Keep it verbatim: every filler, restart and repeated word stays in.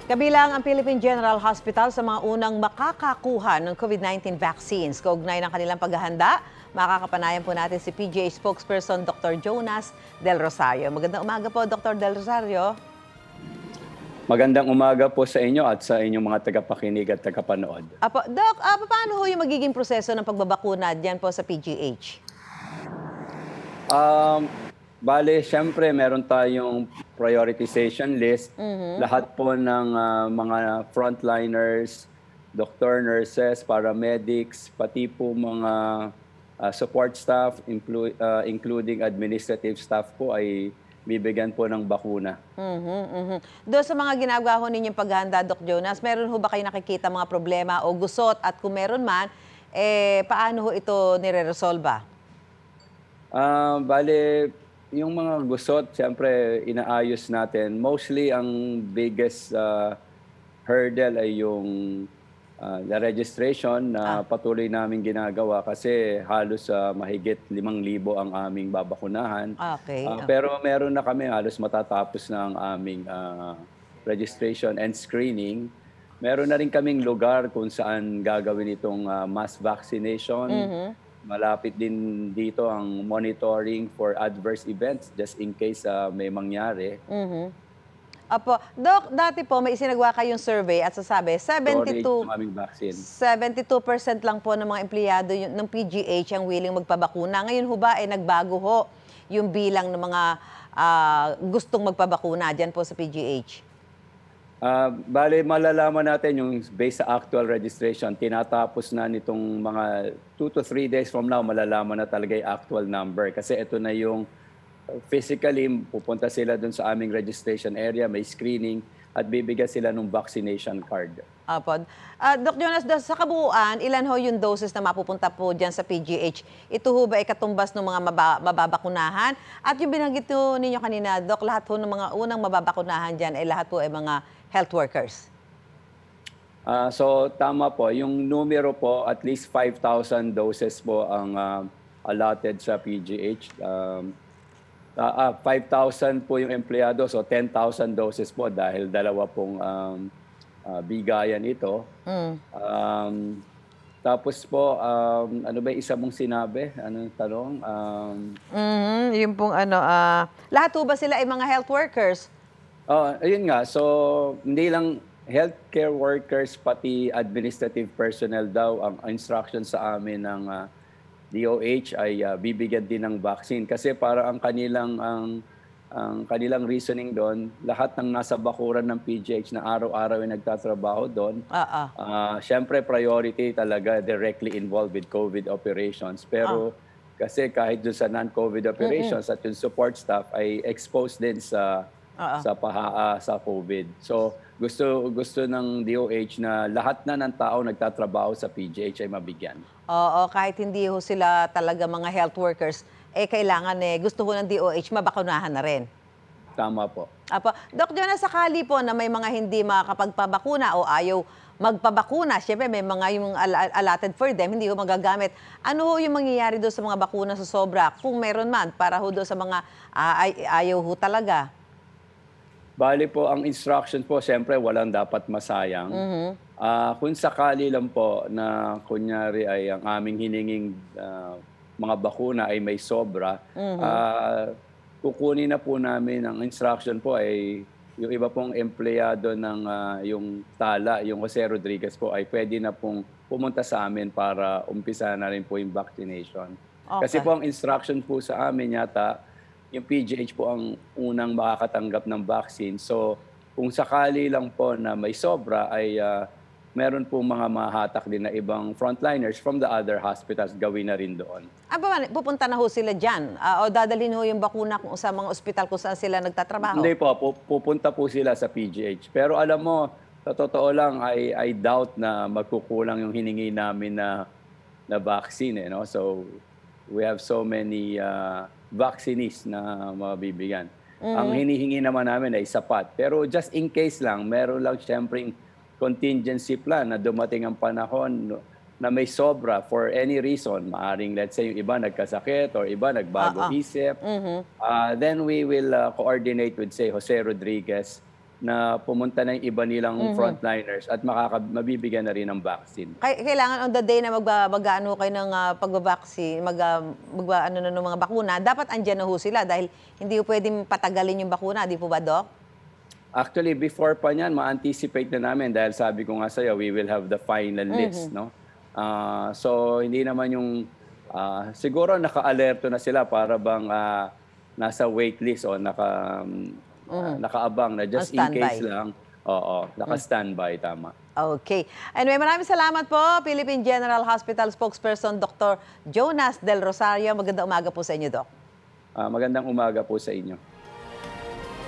Kabilang ang Philippine General Hospital sa mga unang makakakuha ng COVID nineteen vaccines. Kaugnay ng kanilang paghahanda, makakapanayam po natin si P G H Spokesperson Doctor Jonas del Rosario. Magandang umaga po, Doctor Del Rosario. Magandang umaga po sa inyo at sa inyong mga tagapakinig at tagapanood. Apo, Doc, uh, paano ho yung magiging proseso ng pagbabakuna diyan po sa P G H? Um, bale, syempre meron tayong prioritization list. Mm-hmm. Lahat po ng uh, mga frontliners, doctor, nurses, paramedics, pati po mga uh, support staff, inclu- uh, including administrative staff po ay bibigyan po ng bakuna. Mm-hmm, mm-hmm. Doon sa mga ginagawa ho ninyong paghahanda, Doc Jonas, meron ho ba kayo nakikita mga problema o gusot? At kung meron man, eh, paano ho ito nire-resolva? Uh, bale, yung mga gusot, siyempre inaayos natin. Mostly, ang biggest uh, hurdle ay yung uh, the registration na ah. patuloy namin ginagawa kasi halos uh, mahigit limang libo ang aming babakunahan. Okay. Uh, pero meron na kami halos matatapos na ang aming uh, registration and screening. Meron na rin kaming lugar kung saan gagawin itong uh, mass vaccination. Mm-hmm. Malapit din dito ang monitoring for adverse events just in case uh, may mangyari. Mm-hmm. Apo, Doc, dati po may isinagawa kayong survey at sasabi seventy-two percent lang po ng mga empleyado ng P G H ang willing magpabakuna. Ngayon ho ba ay eh, nagbago ho yung bilang ng mga uh, gustong magpabakuna dyan po sa P G H? Uh, bale, malalaman natin yung based sa actual registration. Tinatapos na nitong mga two to three days from now, malalaman na talaga yung actual number. Kasi ito na yung physically, pupunta sila dun sa aming registration area, may screening, at bibigyan sila ng vaccination card. Apo. Uh, Doc Jonas, sa kabuuan, ilan ho yung doses na mapupunta po dyan sa P G H? Ito ho ba ay katumbas ng mga maba, mababakunahan? At yung binanggit ho ninyo kanina, Doc, lahat ho ng mga unang mababakunahan dyan ay lahat po ay mga health workers? Uh, so, tama po. Yung numero po, at least five thousand doses po ang uh, allotted sa P G H. Um, uh, uh, five thousand po yung empleyado, so ten thousand doses po dahil dalawa pong um, uh, bigayan ito. Mm. Um, tapos po, um, ano ba isa mong sinabi? Anong tanong? Um, mm, yung pong ano, uh, lahat po ba sila ay mga health workers? Oh, ayun nga. So, hindi lang healthcare workers, pati administrative personnel daw ang instruction sa amin ng uh, D O H ay uh, bibigyan din ng vaccine. Kasi para ang kanilang, ang, ang kanilang reasoning doon, lahat ng nasa bakuran ng P G H na araw-araw ay nagtatrabaho doon, uh-uh. uh, syempre priority talaga directly involved with COVID operations. Pero uh. kasi kahit doon sa non-COVID operations mm-hmm. at yung support staff ay exposed din sa Uh-huh. sa paha sa COVID. So gusto gusto ng D O H na lahat na ng tao nagtatrabaho sa P G H ay mabigyan. Oo, kahit hindi ho sila talaga mga health workers, eh kailangan eh gusto ho ng D O H mabakunahan na rin. Tama po. Apo, Doc Jonas, sakali po na may mga hindi makakapagpabakuna o ayaw magpabakuna, syempre may mga yung al- allotted for them, hindi ho magagamit. Ano ho yung mangyayari doon sa mga bakuna sa sobra? Kung meron man, para ho doon sa mga uh, ay- ayaw ho talaga. Bali po, ang instruction po, siyempre, walang dapat masayang. Mm-hmm. Uh, kung sakali lang po na, kunyari, ay ang aming hininging uh, mga bakuna ay may sobra, mm-hmm. uh, kukunin na po namin ang instruction po ay yung iba pong empleyado ng uh, yung tala, yung Jose Rodriguez po, ay pwede na pong pumunta sa amin para umpisa na rin po yung vaccination. Okay. Kasi po ang instruction po sa amin yata, yung P G H po ang unang makakatanggap ng vaccine. So, kung sakali lang po na may sobra, ay uh, meron po mga mahatak din na ibang frontliners from the other hospitals gawin na rin doon. Ah, ba, pupunta na ho sila dyan? Uh, o dadalhin ho yung bakuna sa mga ospital kung saan sila nagtatrabaho? Hindi po, pupunta po sila sa P G H. Pero alam mo, sa totoo lang, I, I doubt na magkukulang yung hiningi namin na, na vaccine. Eh, no? So, we have so many uh, vaccinees na mabibigyan. Mm-hmm. Ang hinihingi naman namin ay sapat. Pero just in case lang, meron lang siyempre contingency plan na dumating ang panahon na may sobra for any reason. Maaring, let's say, yung iba nagkasakit or iba nagbago uh-uh. isip. Mm-hmm. uh, then we will uh, coordinate with, say, Jose Rodriguez na pumunta na yung iba nilang mm-hmm. frontliners at makaka mabibigyan na rin ng vaccine. Kailangan on the day na mag-ano kayo ng uh, pag-vaccine, mag, uh, mag ano na ng mga bakuna, dapat andyan na ho sila dahil hindi po pwedeng patagalin yung bakuna, di po ba, Doc? Actually, before pa niyan, ma-anticipate na namin dahil sabi ko nga sa'yo, we will have the final list, mm-hmm. no? Uh, so, hindi naman yung, uh, siguro naka-alerto na sila para bang uh, nasa wait list o naka... Um, Uh, nakaabang na just in case lang. Oo, naka-standby, tama. Okay. Anyway, maraming salamat po, Philippine General Hospital Spokesperson Doctor Jonas del Rosario. Magandang umaga po sa inyo, Doc. Uh, magandang umaga po sa inyo.